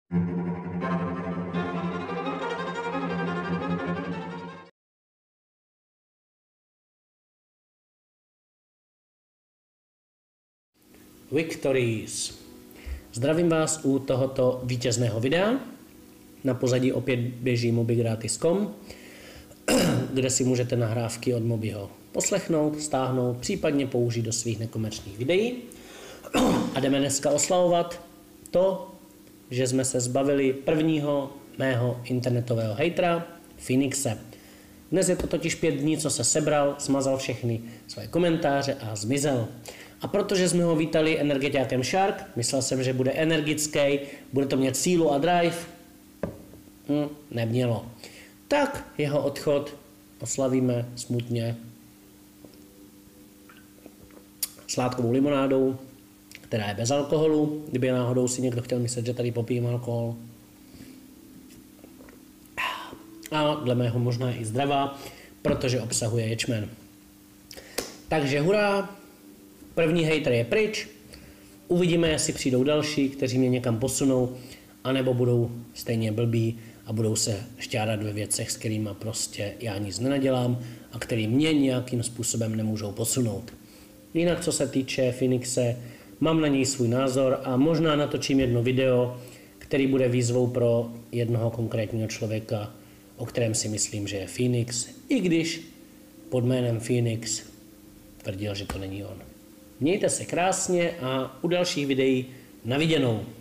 Victories. Zdravím vás u tohoto vítězného videa. Na pozadí opět běží mobigratis.com, kde si můžete nahrávky od Mobiho poslechnout, stáhnout, případně použít do svých nekomerčních videí. A jdeme dneska oslavovat to, že jsme se zbavili prvního mého internetového hejtera, Phoenixe. Dnes je to totiž 5 dní, co se sebral, smazal všechny své komentáře a zmizel. A protože jsme ho vítali energetiákem Shark, myslel jsem, že bude energický, bude to mít sílu a drive. Nemělo. Tak jeho odchod oslavíme smutně sládkovou limonádou, která je bez alkoholu, kdyby náhodou si někdo chtěl myslet, že tady popijím alkohol. A dle mého možná i zdravá, protože obsahuje ječmen. Takže hurá, první hejter je pryč, uvidíme, jestli přijdou další, kteří mě někam posunou, anebo budou stejně blbí a budou se šťárat ve věcech, s kterými prostě já nic nenadělám a který mě nějakým způsobem nemůžou posunout. Jinak, co se týče Phoenixe, mám na něj svůj názor a možná natočím jedno video, který bude výzvou pro jednoho konkrétního člověka, o kterém si myslím, že je Phoenix, i když pod jménem Phoenix tvrdil, že to není on. Mějte se krásně a u dalších videí na viděnou.